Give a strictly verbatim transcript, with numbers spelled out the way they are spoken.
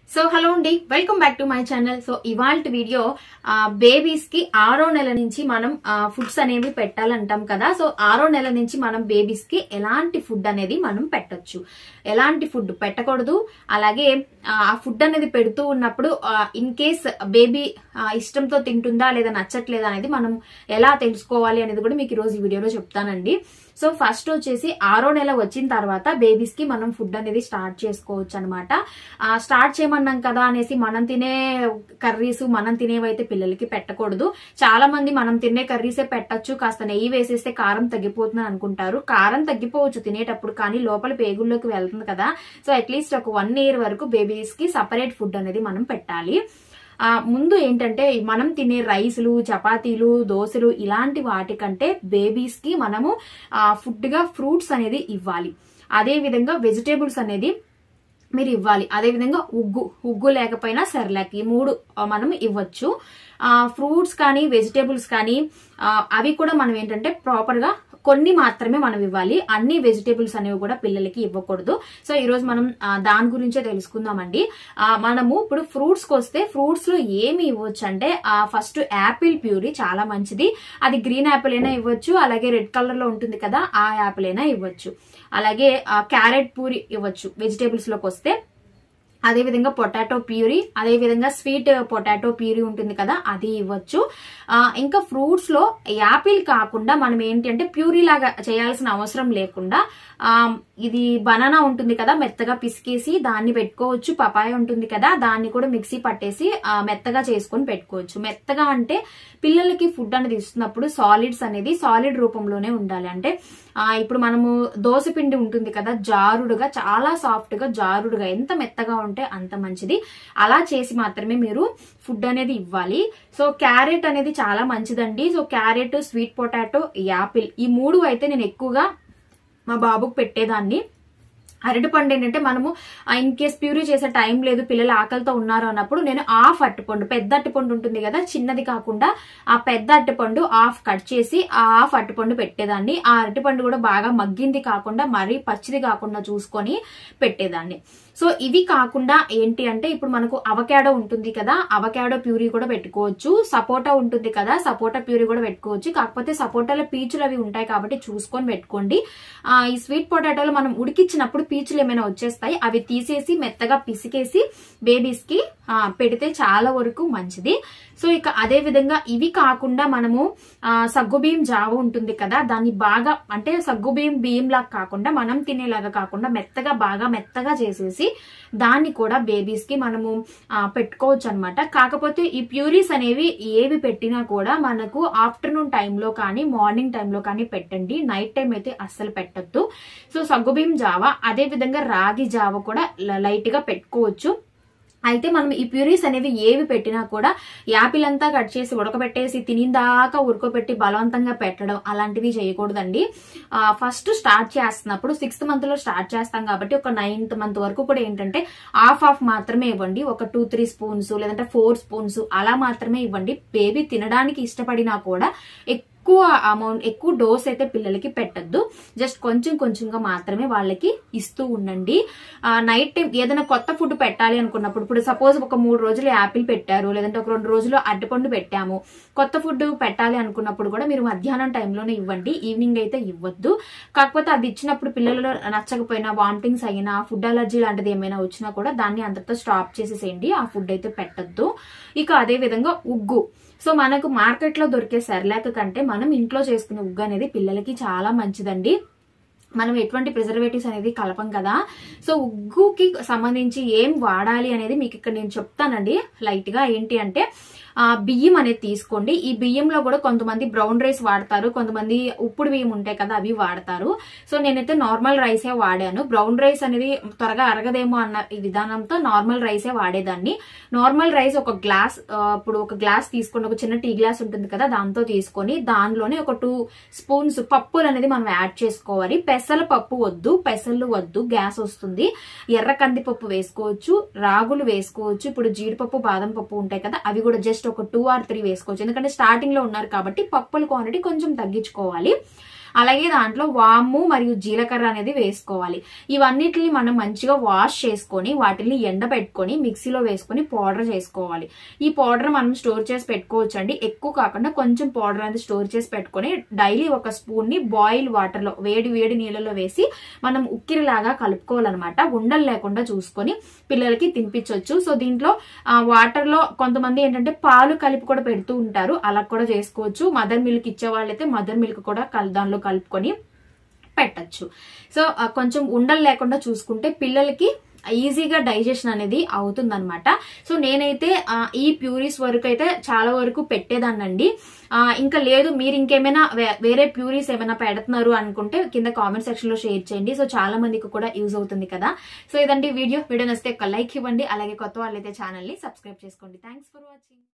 So hello అండి, welcome back to my channel. So ఇవాళ video babies కి ఆరో నెల నుంచి మనం ఫుడ్స్ అనేవి పెట్టాలంటాం కదా. సో ఆరో నెల నుంచి మనం బేబీస్ కి ఎలాంటి ఫుడ్ అనేది మనం పెట్టొచ్చు, ఎలాంటి ఫుడ్ పెట్టకూడదు, అలాగే ఆ ఫుడ్ అనేది పెడుతూ ఉన్నప్పుడు ఇన్ కేస్ బేబీ ఇష్టంతో తింటుందా లేదా నచ్చట్లేదా అనేది మనం ఎలా తెలుసుకోవాలి అనేది కూడా మీకు ఈ రోజు ఈ వీడియోలో చెప్తానండి. సో ఫస్ట్ వచ్చేసి ఆరో నెల వచ్చిన తర్వాత బేబీస్ కి మనం ఫుడ్ అనేది స్టార్ట్ చేసుకోవచ్చు అనమాట. స్టార్ట్ చేయమన్నాం కదా అనేసి మనం తినే కర్రీస్ మనం తినేవైతే పిల్లలకి పెట్టకూడదు. చాలా మంది మనం తినే కర్రీసే పెట్టచ్చు, కాస్త నెయ్యి వేసేస్తే కారం తగ్గిపోతుంది అనుకుంటారు. కారం తగ్గిపోవచ్చు తినేటప్పుడు, కానీ లోపల పేగుల్లోకి వెళ్తుంది కదా. సో అట్లీస్ట్ ఒక వన్ ఇయర్ వరకు బేబీస్ కి సపరేట్ ఫుడ్ అనేది మనం పెట్టాలి. ఆ ముందు ఏంటంటే మనం తినే రైసులు, చపాతీలు, దోశలు ఇలాంటి వాటికంటే బేబీస్ కి మనము ఫుడ్ గా ఫ్రూట్స్ అనేది ఇవ్వాలి. అదే విధంగా వెజిటేబుల్స్ అనేది మీరు ఇవ్వాలి. అదే విధంగా ఉగ్గు ఉగ్గు లేకపోయినా సెర్లాక్, ఈ మూడు మనం ఇవ్వచ్చు. ఫ్రూట్స్ కానీ వెజిటేబుల్స్ కానీ అవి కూడా మనం ఏంటంటే ప్రాపర్ గా కొన్ని మాత్రమే మనం ఇవ్వాలి. అన్ని వెజిటేబుల్స్ అనేవి కూడా పిల్లలకి ఇవ్వకూడదు. సో ఈ రోజు మనం దాని గురించే తెలుసుకుందామండి. మనము ఇప్పుడు ఫ్రూట్స్ కి వస్తే ఫ్రూట్స్ లో ఏమి ఇవ్వచ్చు అంటే ఫస్ట్ యాపిల్ ప్యూరీ చాలా మంచిది. అది గ్రీన్ యాపిల్ అయినా ఇవ్వచ్చు, అలాగే రెడ్ కలర్ లో ఉంటుంది కదా ఆ యాపిల్ అయినా ఇవ్వచ్చు. అలాగే క్యారెట్ ప్యూరీ ఇవ్వచ్చు వెజిటేబుల్స్ లోకి వస్తే. అదే విధంగా పొటాటో ప్యూరీ, అదే విధంగా స్వీట్ పొటాటో ప్యూరీ ఉంటుంది కదా అది ఇవ్వచ్చు. ఇంకా ఫ్రూట్స్ లో యాపిల్ కాకుండా మనం ఏంటి అంటే ప్యూరీ లాగా చేయాల్సిన అవసరం లేకుండా ఇది బనానా ఉంటుంది కదా మెత్తగా పిసికేసి దాన్ని పెట్టుకోవచ్చు. పపాయ ఉంటుంది కదా దాన్ని కూడా మిక్సీ పట్టేసి మెత్తగా చేసుకొని పెట్టుకోవచ్చు. మెత్తగా అంటే పిల్లలకి ఫుడ్ అనేది ఇస్తున్నప్పుడు సాలిడ్స్ అనేది సాలిడ్ రూపంలోనే ఉండాలి. అంటే ఇప్పుడు మనము దోశ పిండి ఉంటుంది కదా జారుడుగా, చాలా సాఫ్ట్ గా జారుడుగా, ఎంత మెత్తగా ఉంటే అంత మంచిది. అలా చేసి మాత్రమే మీరు ఫుడ్ అనేది ఇవ్వాలి. సో క్యారెట్ అనేది చాలా మంచిదండి. So carrot, sweet potato, apple ఈ మూడు అయితే నేను ఎక్కువగా మా బాబుకు పెట్టేదాన్ని. అరటిపండు ఏంటంటే మనము ఇన్ కేస్ ప్యూరీ చేసే టైం లేదు, పిల్లలు ఆకలితో ఉన్నారు అన్నప్పుడు నేను హాఫ్ అరటిపండు, పెద్ద అరటిపండు ఉంటుంది కదా చిన్నది కాకుండా ఆ పెద్ద అరటిపండు హాఫ్ కట్ చేసి ఆ హాఫ్ అరటిపండు పెట్టేదాన్ని. ఆ అరటిపండు కూడా బాగా మగ్గింది కాకుండా మరీ పచ్చిది కాకుండా చూసుకొని పెట్టేదాన్ని. సో ఇవి కాకుండా ఏంటి అంటే ఇప్పుడు మనకు అవకాడో ఉంటుంది కదా, అవకాడో ప్యూరీ కూడా పెట్టుకోవచ్చు. సపోటా ఉంటుంది కదా, సపోటా ప్యూరీ కూడా పెట్టుకోవచ్చు. కాకపోతే సపోటాలో పీచులు అవి ఉంటాయి కాబట్టి చూసుకొని పెట్టుకోండి. ఆ ఈ స్వీట్ పొటాటోలు మనం ఉడికిచ్చినప్పుడు పీచులు ఏమైనా వచ్చేస్తాయి, అవి తీసేసి మెత్తగా పిసికేసి బేబీస్ కి పెడితే చాలా వరకు మంచిది. సో ఇక అదే విధంగా ఇవి కాకుండా మనము సగ్గుబియ్యం జావ ఉంటుంది కదా దాన్ని బాగా అంటే సగ్గుబియ్యం బియ్యం లాగా కాకుండా మనం తినేలాగా కాకుండా మెత్తగా బాగా మెత్తగా చేసేసి దాన్ని కూడా బేబీస్ కి మనము పెట్టుకోవచ్చు అనమాట. కాకపోతే ఈ ప్యూరీస్ అనేవి ఏవి పెట్టినా కూడా మనకు ఆఫ్టర్నూన్ టైంలో కానీ మార్నింగ్ టైంలో కానీ పెట్టండి, నైట్ టైం అయితే అస్సలు పెట్టద్దు. సో సగ్గుబియ్యం జావ, అదే విధంగా రాగి జావ కూడా లైట్ గా పెట్టుకోవచ్చు. అయితే మనం ఈ ప్యూరీస్ అనేవి ఏవి పెట్టినా కూడా యాపిల్ అంతా కట్ చేసి ఉడకబెట్టేసి తినిందాకా ఉడకబెట్టి బలవంతంగా పెట్టడం అలాంటివి చేయకూడదండి. ఫస్ట్ స్టార్ట్ చేస్తున్నప్పుడు సిక్స్త్ మంత్ లో స్టార్ట్ చేస్తాం కాబట్టి ఒక నైన్త్ మంత్ వరకు కూడా ఏంటంటే హాఫ్ హాఫ్ మాత్రమే ఇవ్వండి. ఒక టూ త్రీ స్పూన్స్ లేదంటే ఫోర్ స్పూన్స్ అలా మాత్రమే ఇవ్వండి. బేబీ తినడానికి ఇష్టపడినా కూడా ఎక్కువ అమౌంట్ ఎక్కువ డోస్ అయితే పిల్లలకి పెట్టద్దు. జస్ట్ కొంచెం కొంచెంగా మాత్రమే వాళ్ళకి ఇస్తూ ఉండండి. నైట్ టైం ఏదైనా కొత్త ఫుడ్ పెట్టాలి అనుకున్నప్పుడు, ఇప్పుడు సపోజ్ ఒక మూడు రోజులు యాపిల్ పెట్టారు లేదంటే ఒక రెండు రోజులు అరటిపండు పెట్టాము, కొత్త ఫుడ్ పెట్టాలి అనుకున్నప్పుడు కూడా మీరు మధ్యాహ్నం టైంలోనే ఇవ్వండి, ఈవినింగ్ అయితే ఇవ్వద్దు. కాకపోతే అది ఇచ్చినప్పుడు పిల్లలు నచ్చకపోయినా, వామిటింగ్స్ అయినా, ఫుడ్ అలర్జీ లాంటిది ఏమైనా వచ్చినా కూడా దాన్ని అంతటితో స్టాప్ చేసేసేయండి, ఆ ఫుడ్ అయితే పెట్టద్దు. ఇక అదే విధంగా ఉగ్గు, సో మనకు మార్కెట్ లో దొరికే సెర్లాక్ కంటే మనం ఇంట్లో చేసుకునే ఉగ్గు అనేది పిల్లలకి చాలా మంచిదండి. మనం ఎటువంటి ప్రిజర్వేటివ్స్ అనేది కలపం కదా. సో ఉగ్గుకి సంబంధించి ఏం వాడాలి అనేది మీకు ఇక్కడ నేను చెప్తానండి లైట్ గా. ఏంటి అంటే బియ్యం అనేది తీసుకోండి. ఈ బియ్యంలో కూడా కొంతమంది బ్రౌన్ రైస్ వాడతారు, కొంతమంది ఉప్పుడు బియ్యం ఉంటాయి కదా అవి వాడతారు. సో నేనైతే నార్మల్ రైసే వాడాను. బ్రౌన్ రైస్ అనేది త్వరగా అరగదేమో అన్న ఈ విధానంతో నార్మల్ రైసే వాడేదాన్ని. నార్మల్ రైస్ ఒక గ్లాస్, ఇప్పుడు ఒక గ్లాస్ తీసుకోండి, ఒక చిన్న టీ గ్లాస్ ఉంటుంది కదా దాంతో తీసుకొని దానిలోనే ఒక టూ స్పూన్స్ పప్పులు అనేది మనం యాడ్ చేసుకోవాలి. పెసల పప్పు వద్దు, పెసలు వద్దు, గ్యాస్ వస్తుంది. ఎర్ర కందిపప్పు వేసుకోవచ్చు, రాగులు వేసుకోవచ్చు, ఇప్పుడు జీడిపప్పు, బాదం పప్పు ఉంటాయి కదా అవి కూడా జస్ట్ ఒక టూ ఆర్ త్రీ వేసుకోవచ్చు. ఎందుకంటే స్టార్టింగ్ లో ఉన్నారు కాబట్టి పప్పుల క్వాంటిటీ కొంచెం తగ్గించుకోవాలి. అలాగే దాంట్లో వాము మరియు జీలకర్ర అనేది వేసుకోవాలి. ఇవన్నిటిని మనం మంచిగా వాష్ చేసుకొని వాటిని ఎండబెట్టుకొని మిక్సీలో వేసుకొని పౌడర్ చేసుకోవాలి. ఈ పౌడర్ మనం స్టోర్ చేసి పెట్టుకోవచ్చు అండి. ఎక్కువ కాకుండా కొంచెం పౌడర్ అనేది స్టోర్ చేసి పెట్టుకొని డైలీ ఒక స్పూన్ ని బాయిల్ వాటర్ లో వేడి వేడి నీళ్ళలో వేసి మనం ఉక్కిరిలాగా కలుపుకోవాలన్నమాట. ఉండలు లేకుండా చూసుకొని పిల్లలకి తినిపించవచ్చు. సో దీంట్లో వాటర్ లో కొంతమంది ఏంటంటే పాలు కలిపి కూడా పెడుతూ ఉంటారు, అలా కూడా చేసుకోవచ్చు. మదర్ మిల్క్ ఇచ్చే వాళ్ళైతే మదర్ మిల్క్ కూడా దానిలో కలుపుకొని పెట్టచ్చు. సో కొంచెం ఉండలు లేకుండా చూసుకుంటే పిల్లలకి ఈజీగా డైజెషన్ అనేది అవుతుంది అనమాట. సో నేనైతే ఈ ప్యూరీస్ వరకు అయితే చాలా వరకు పెట్టేదాన్నండి. ఇంకా లేదు మీరు ఇంకేమైనా వేరే ప్యూరీస్ ఏమైనా పెడుతున్నారు అనుకుంటే కింద కామెంట్ సెక్షన్ లో షేర్ చేయండి. సో చాలా మందికి కూడా యూజ్ అవుతుంది కదా. సో ఇదండి వీడియో. వీడియో నచ్చితే ఒక లైక్ ఇవ్వండి. అలాగే కొత్త వాళ్ళైతే ఛానల్ ని సబ్స్క్రైబ్ చేసుకోండి. Thanks for watching.